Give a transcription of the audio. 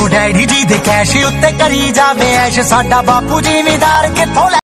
daddy ਜੀ ਦੇ cash ਉੱਤੇ ਕਰੀ ਜਾਵੇ ਐਸ਼, ਸਾਡਾ ਬਾਪੂ ਜ਼ਿਮੀਦਾਰ ਕਿੱਥੋਂ